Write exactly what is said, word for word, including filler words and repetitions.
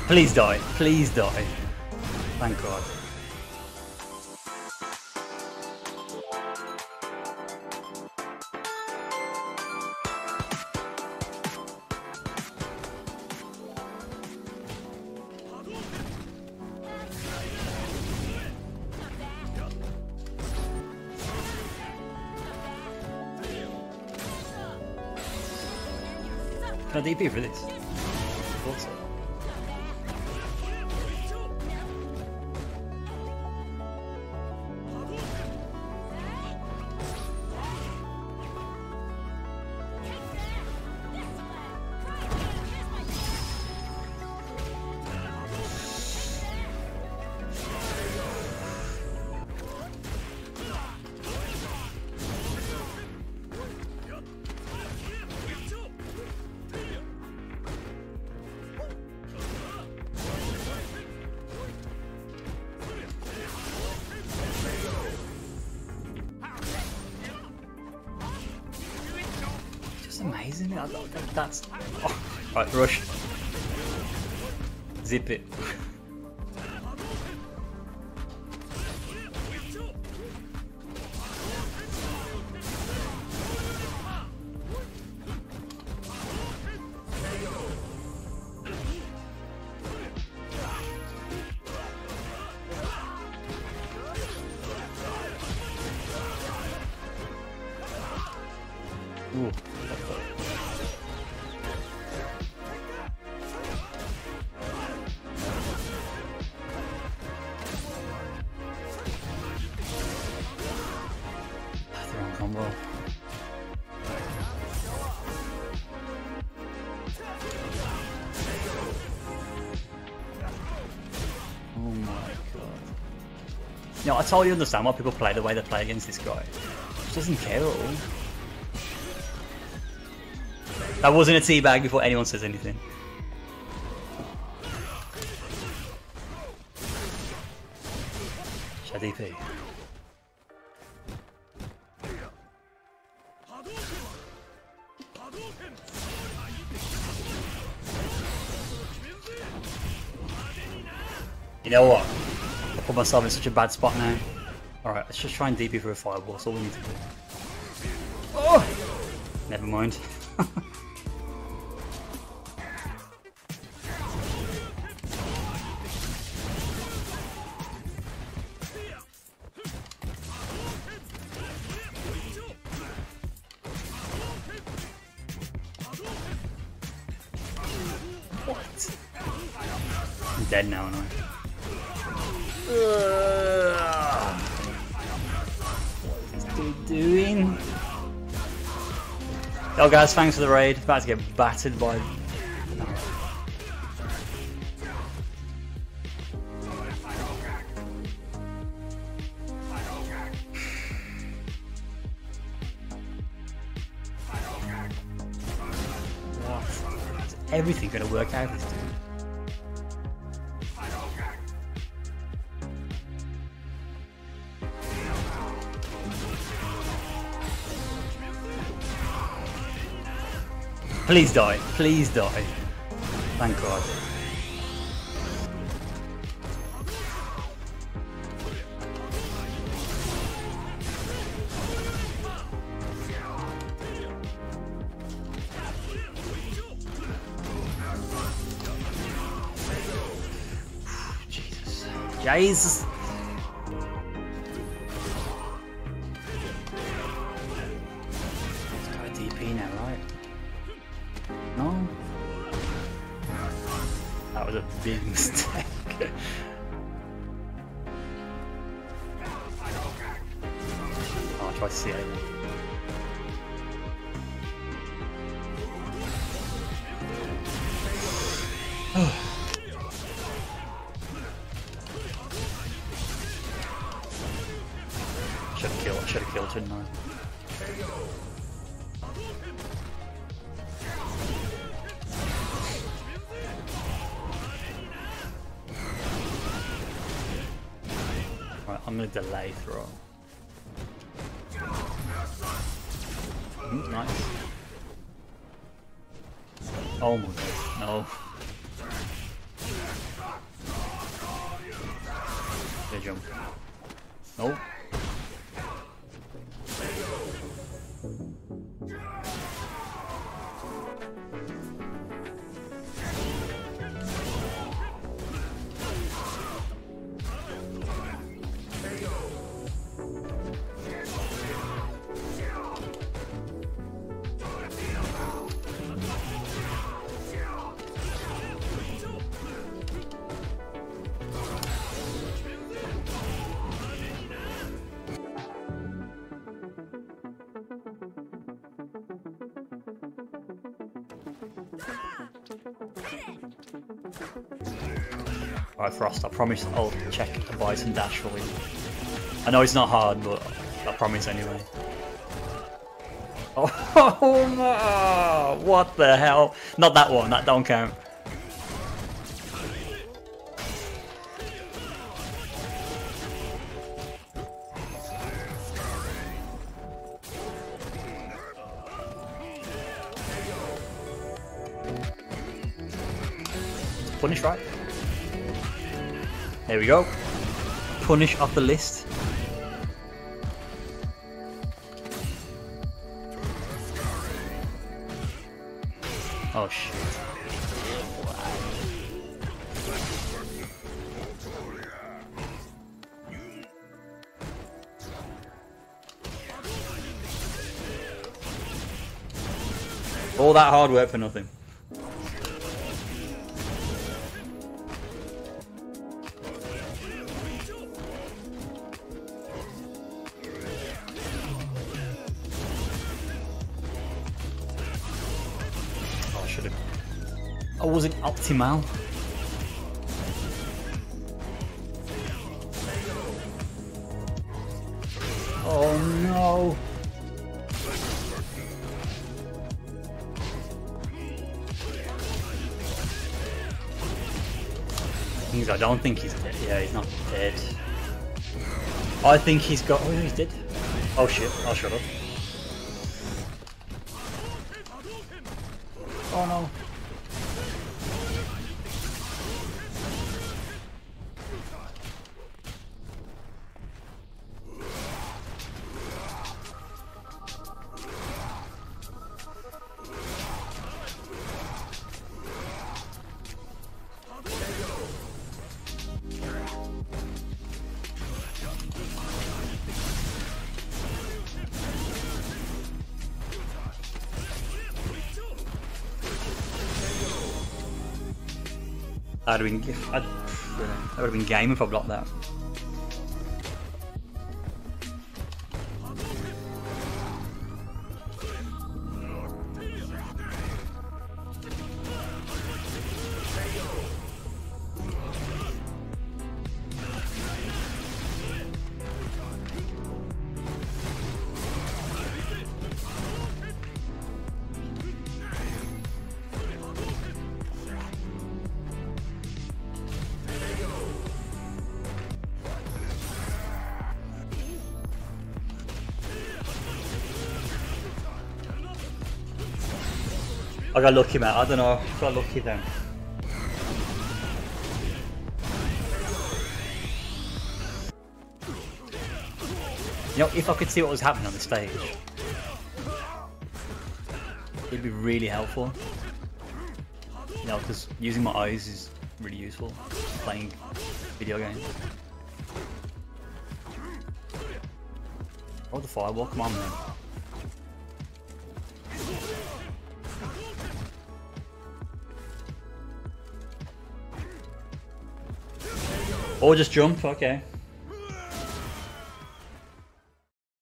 Please die. Please die. Thank God. Can I D P for this? Thought so. Amazing. I love that. That's oh, right. Rush. Zip it. Ooh. Combo. Oh my god. You know, I totally understand why people play the way they play against this guy. He doesn't care at all. That wasn't a teabag before anyone says anything. Should I D P? You know what? I put myself in such a bad spot now. Alright, let's just try and D P for a fireball. That's all we need to do. Oh! Never mind. What? I'm dead now, aren't I? Uh, what is this dude doing? Oh guys, thanks for the raid. About to get battered by... No. What? Is everything going to work out this dude? Please die. Please die. Thank God. Jesus. Jesus. Let's go D P now, right? No? That was a big mistake. Oh, I'll try to see it. Should have killed, should have killed, shouldn't I? Right, I'm gonna delay throw. Mm, nice. Oh my god, no. Yeah, jump. Nope. Alright, Frost, I promise I'll check the Bison dash for you. I know it's not hard, but I promise anyway. Oh no! What the hell? Not that one, that don't count. Punish, right? There we go. Punish off the list. Oh shit. All that hard work for nothing. I wasn't optimal. Oh no. Things I don't think he's dead. Yeah, he's not dead. I think he's got. Oh, he's dead. Oh shit! I'll shut up. Oh no. I'd have been, I'd, that would have been game if I blocked that. I got lucky, man. I don't know. I got lucky then. You know, if I could see what was happening on the stage, it'd be really helpful. You know, because using my eyes is really useful playing video games. Oh, the fireball! Come on, man. Or just jump, okay.